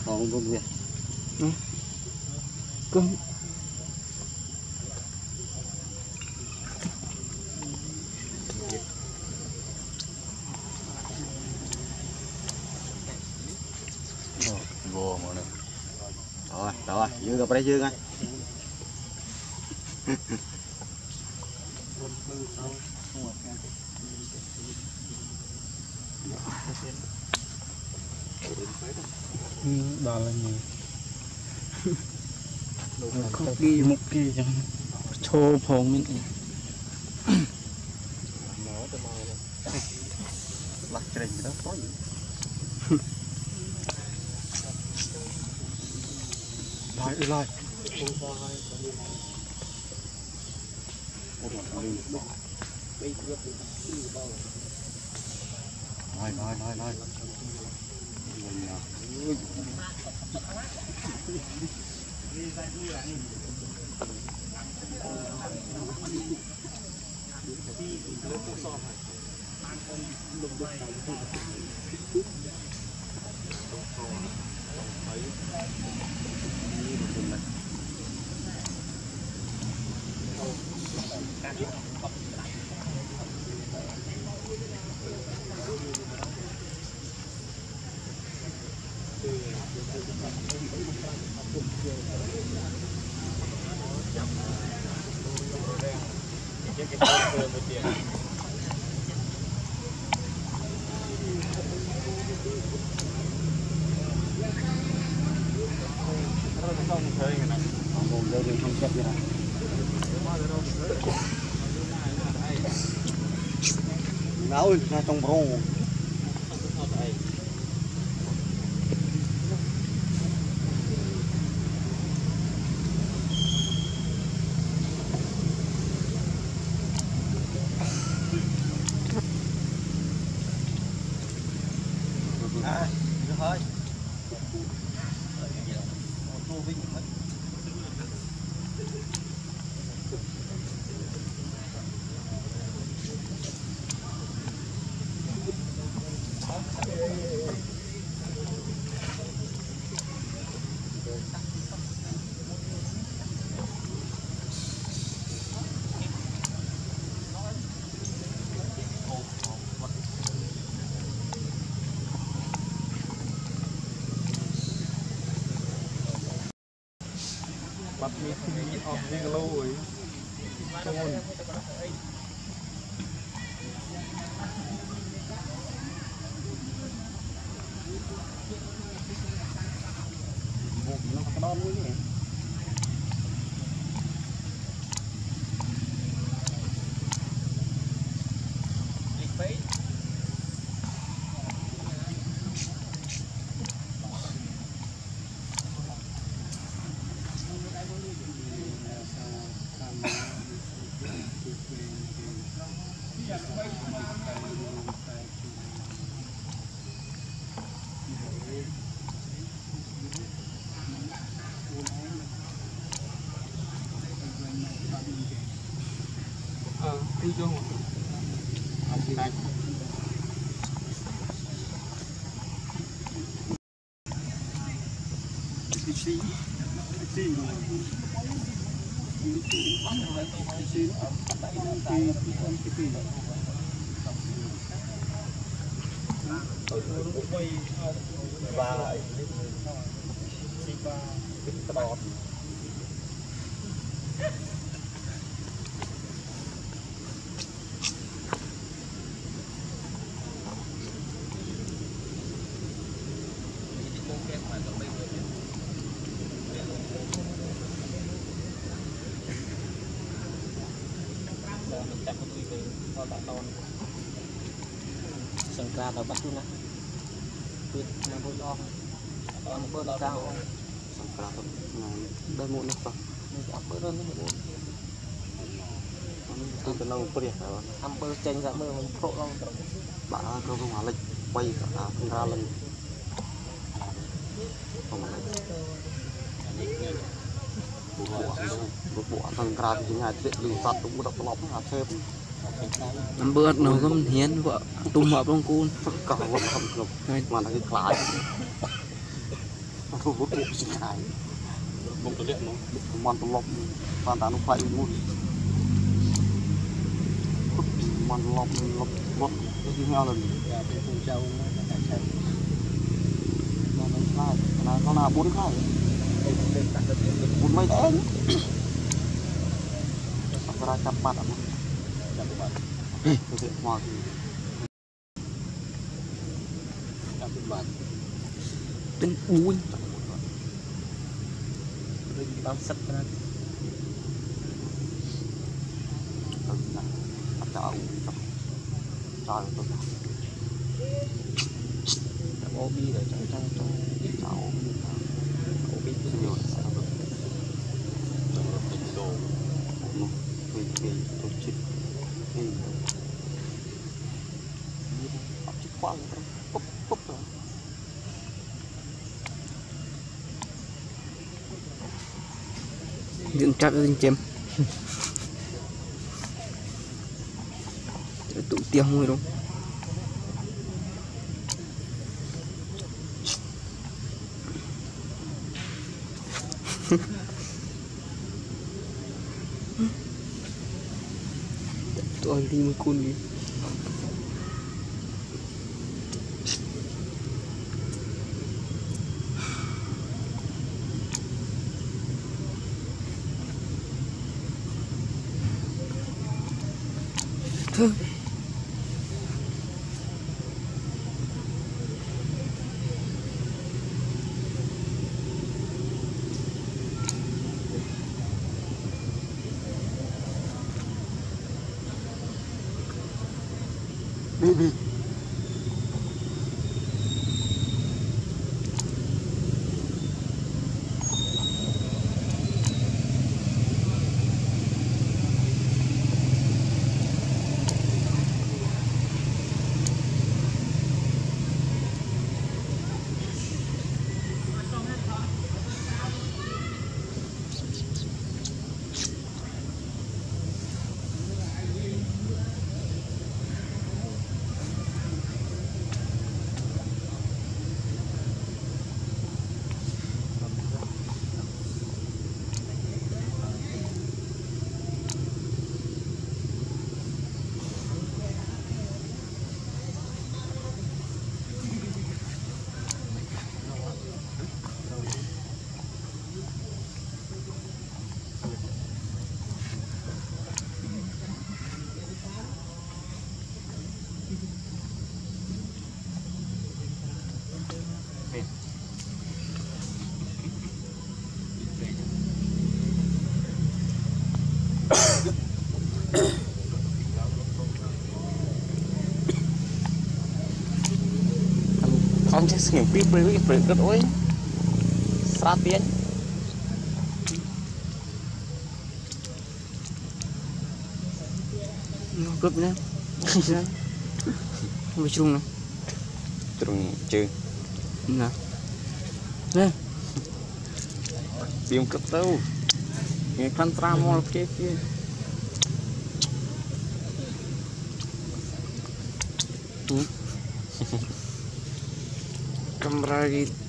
còn luôn việc cưng vô mà này rồi dương gặp đây dương anh đó là gì không đi một kỳ chẳng chô phong mình lắc trên đó có gì lại nói nói ra trong bro hơi bắt mi học đi lâu rồi không nó có đòn luôn nhỉ đi cho này sân ca tàu bắt luôn á, tuyệt là bơi lo, còn bơi lo cao, sân ca tàu bơi muộn nữa không, mình sẽ bơi đơn nữa muộn, tôi từ lâu có điện rồi, ăn bơi tranh ra bơi mình pro luôn, bạn có không hả lịch quay cả không ra lần, không bộ thằng ra thì ngày chuyện lừa phạt cũng đọc lóc hạt thêm năm bữa nó có hiến vợ tung hợp trong côn cả vợ không được mà là cái lái thu hút bộ sinh thái bông tơ điện nó mòn tôm lọc toàn tán nó phải luôn mòn lọc lọc cái heo là cái phun trâu nó là 4 khai 4 mấy thế ra chăm bát à thực hiện hòa thì tên bùi bao sắt ra chào chào tôi obi rồi chào obi nhiều về tổ chức thì chức khoa bốc bốc rồi dựng trap lên chém tụ tiêm rồi đúng tụi đi một con đi thôi baby không chắc nghiệm phí bơi rất ối xa tiếng cướp nhá không bị trung nào trung chưa nè nè tìm cướp đâu nghe khăn tra mò kia kia camera